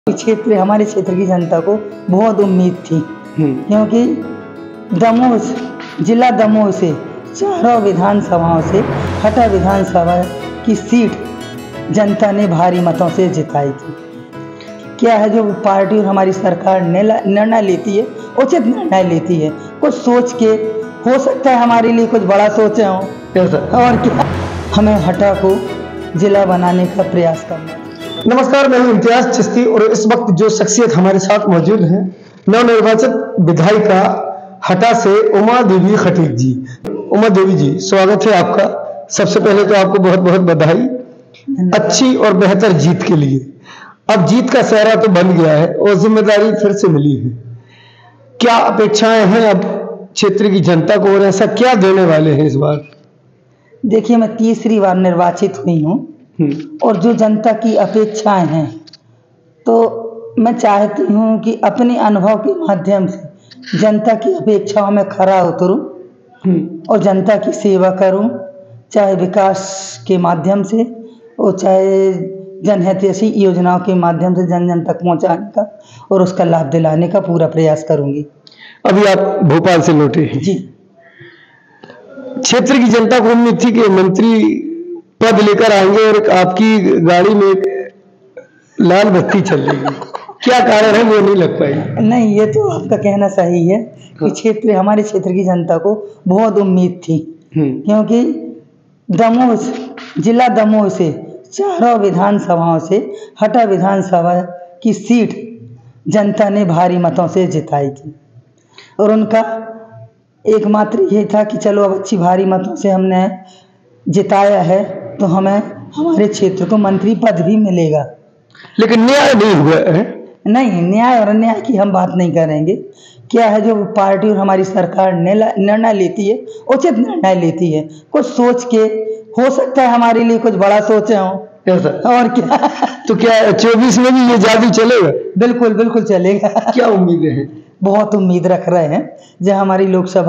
क्षेत्र हमारे क्षेत्र की जनता को बहुत उम्मीद थी क्योंकि दमोह जिला दमोह से चारों विधानसभाओं से हटा विधानसभा की सीट जनता ने भारी मतों से जिताई थी। क्या है जो पार्टी और हमारी सरकार निर्णय लेती है, उचित निर्णय लेती है, कुछ सोच के, हो सकता है हमारे लिए कुछ बड़ा सोचे हों और क्या, हमें हटा को जिला बनाने का प्रयास करना। नमस्कार, मैं हूं इम्तियाज चिश्ती और इस वक्त जो शख्सियत हमारे साथ मौजूद हैं नवनिर्वाचित विधायिका हटा से उमा देवी खटीक जी। उमा देवी जी, स्वागत है आपका। सबसे पहले तो आपको बहुत बहुत बधाई अच्छी और बेहतर जीत के लिए। अब जीत का सेहरा तो बन गया है और जिम्मेदारी फिर से मिली है। क्या अपेक्षाएं हैं अब क्षेत्र की जनता को और ऐसा क्या देने वाले हैं इस बार? देखिए, मैं तीसरी बार निर्वाचित हुई हूँ और जो जनता की अपेक्षाएं हैं तो मैं चाहती हूँ कि अपने अनुभव के माध्यम से जनता की अपेक्षाओं में खरा उतरूँ और जनता की सेवा करूँ, चाहे विकास के माध्यम से और चाहे जनहितैषी योजनाओं के माध्यम से जन जन तक पहुँचाने का और उसका लाभ दिलाने का पूरा प्रयास करूँगी। अभी आप भोपाल से लौटे हैं जी। क्षेत्र की जनता को उम्मीद थी कि मंत्री पद लेकर आएंगे और आपकी गाड़ी में लाल बत्ती चल रही, क्या कारण है वो नहीं लग पाई? नहीं, ये तो आपका कहना सही है कि हमारे क्षेत्र की जनता को बहुत उम्मीद थी क्योंकि दमोह जिला दमोह से चारों विधानसभाओं से हटा विधानसभा की सीट जनता ने भारी मतों से जिताई थी और उनका एकमात्र ये था कि चलो अब अच्छी भारी मतों से हमने जिताया है तो हमें हमारे क्षेत्र को मंत्री पद भी मिलेगा। लेकिन न्याय नहीं हुआ है। नहीं, न्याय और अन्याय की हम बात नहीं करेंगे। क्या है जो पार्टी और हमारी सरकार निर्णय लेती है, उचित निर्णय लेती है, कुछ सोच के, हो सकता है हमारे लिए कुछ बड़ा सोचे हों और क्या। तो क्या 24 में भी ये जादू चलेगा? बिल्कुल बिल्कुल चलेगा। क्या उम्मीदें हैं? बहुत उम्मीद रख रहे हैं। जब हमारी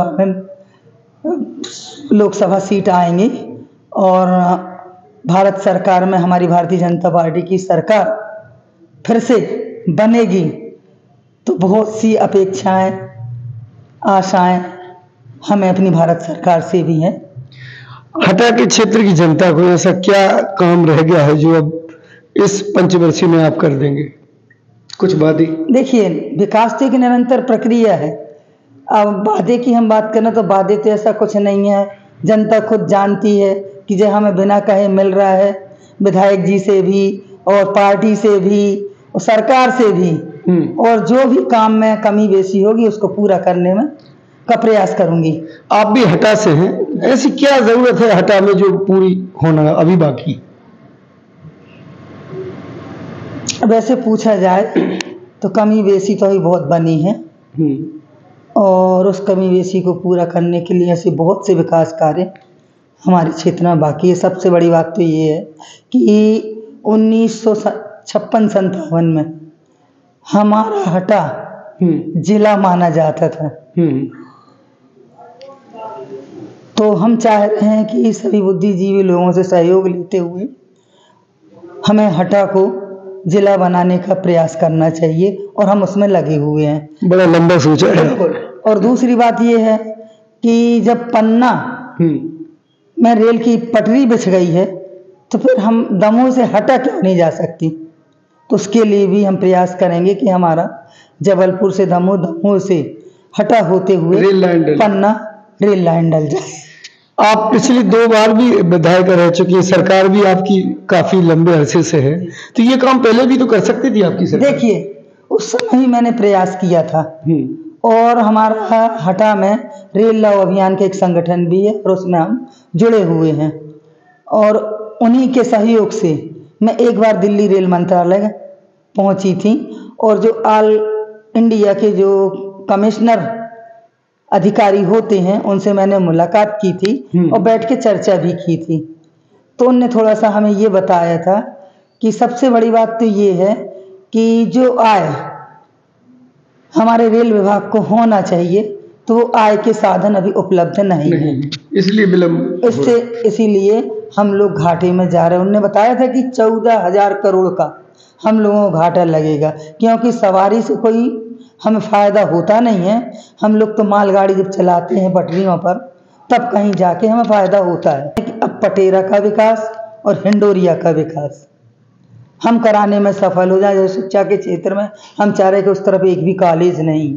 लोकसभा सीट आएंगी और भारत सरकार में हमारी भारतीय जनता पार्टी की सरकार फिर से बनेगी तो बहुत सी अपेक्षाएं, आशाएं हमें अपनी भारत सरकार से भी हैं। हटा के क्षेत्र की जनता को ऐसा क्या काम रह गया है जो अब इस पंचवर्षीय में आप कर देंगे? कुछ वादे। देखिए, विकास तो एक निरंतर प्रक्रिया है। अब वादे की हम बात करें तो वादे तो ऐसा कुछ नहीं है। जनता खुद जानती है कि जो हमें बिना कहे मिल रहा है, विधायक जी से भी और पार्टी से भी और सरकार से भी, और जो भी काम में कमी बेसी होगी उसको पूरा करने में का प्रयास करूंगी। आप भी हटा से हैं, ऐसी क्या जरूरत है हटा में जो पूरी होना अभी बाकी? वैसे पूछा जाए तो कमी बेसी तो ही बहुत बनी है और उस कमी बेसी को पूरा करने के लिए ऐसे बहुत से विकास कार्य हमारे क्षेत्र में बाकी है। सबसे बड़ी बात तो ये है कि 1956-57 में हमारा हटा जिला माना जाता था। तो हम चाह रहे हैं कि सभी बुद्धिजीवी लोगों से सहयोग लेते हुए हमें हटा को जिला बनाने का प्रयास करना चाहिए और हम उसमें लगे हुए हैं। बड़ा लंबा सोचा है। और दूसरी बात ये है कि जब पन्ना में रेल की पटरी बिछ गई है तो फिर हम दमोह से हटा क्यों नहीं जा सकती? तो उसके लिए भी हम प्रयास करेंगे कि हमारा जबलपुर से दमोह, दमोह से हटा होते हुए पन्ना रेल लाइन डल जाए। आप पिछली 2 बार भी विधायक रह चुकी है, सरकार भी आपकी काफी लंबे अरसे से है, तो ये काम पहले भी तो कर सकती थी आपकी सरकार। देखिए, उस समय ही मैंने प्रयास किया था और हमारा हटा में रेल लाओ अभियान का एक संगठन भी है और उसमें हम जुड़े हुए हैं और उन्हीं के सहयोग से मैं एक बार दिल्ली रेल मंत्रालय पहुंची थी और जो ऑल इंडिया के जो कमिश्नर अधिकारी होते हैं उनसे मैंने मुलाकात की थी और बैठ के चर्चा भी की थी। तो उनने थोड़ा सा हमें ये बताया था कि सबसे बड़ी बात तो ये है कि जो आय हमारे रेल विभाग को होना चाहिए तो वो आय के साधन अभी उपलब्ध नहीं है, इसलिए विलंब इसीलिए हम लोग घाटे में जा रहे हैं। उन्होंने बताया था कि 14,000 करोड़ का हम लोगों को घाटा लगेगा, क्योंकि सवारी से कोई हमें फ़ायदा होता नहीं है। हम लोग तो मालगाड़ी जब चलाते हैं पटरियों पर तब कहीं जाके हमें फ़ायदा होता है। अब पटेरा का विकास और हिंडोरिया का विकास हम कराने में सफल हो जाए। जैसे शिक्षा के क्षेत्र में हम चाह रहे कि उस तरफ एक भी कॉलेज नहीं।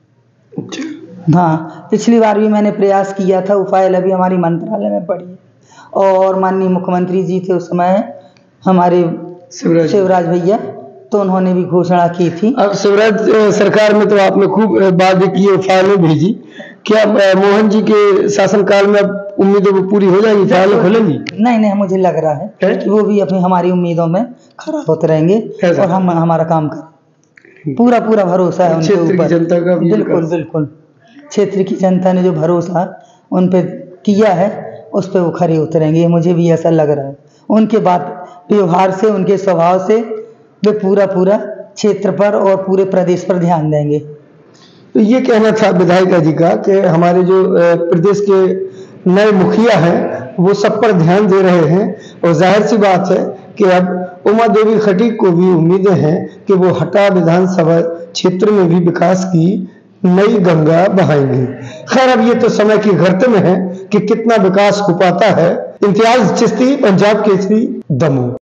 हाँ, पिछली बार भी मैंने प्रयास किया था, वो फाइल अभी हमारी मंत्रालय में पड़ी है और माननीय मुख्यमंत्री जी थे उस समय हमारे शिवराज भैया, तो उन्होंने भी घोषणा की थी। अब शिवराज सरकार में तो आपने खूब बात की, फाइलें भेजी, क्या मोहन जी के शासनकाल में अब उम्मीदें वो पूरी हो जाएंगी, फाइलें खुलेंगी? नहीं, मुझे लग रहा है कि वो भी अपनी हमारी उम्मीदों में खरा होते रहेंगे और हम हमारा काम करें। पूरा भरोसा है उनके ऊपर। जनता का बिल्कुल क्षेत्र की जनता ने जो भरोसा उन पे किया है उस पे वो खरे उतरेंगे, मुझे भी ऐसा लग रहा है। उनके बात व्यवहार से, उनके स्वभाव से वे पूरा क्षेत्र पर और पूरे प्रदेश पर ध्यान देंगे। तो ये कहना था विधायिका जी का कि हमारे जो प्रदेश के नए मुखिया हैं वो सब पर ध्यान दे रहे हैं और जाहिर सी बात है कि अब उमा देवी खटीक को भी उम्मीदें हैं कि वो हटा विधानसभा क्षेत्र में भी विकास की नई गंगा बहाएंगी। खैर, अब ये तो समय की गर्त में है कि कितना विकास हो पाता है। इम्तियाज चिश्ती, पंजाब केसरी, दमोह।